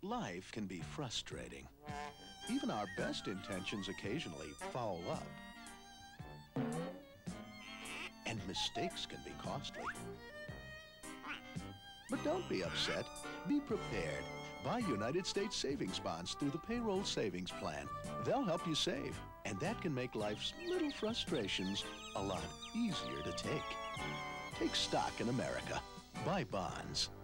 Life can be frustrating. Even our best intentions occasionally foul up. And mistakes can be costly. But don't be upset. Be prepared. Buy United States savings bonds through the Payroll Savings Plan. They'll help you save, and that can make life's little frustrations a lot easier to take. Take stock in America. Buy bonds.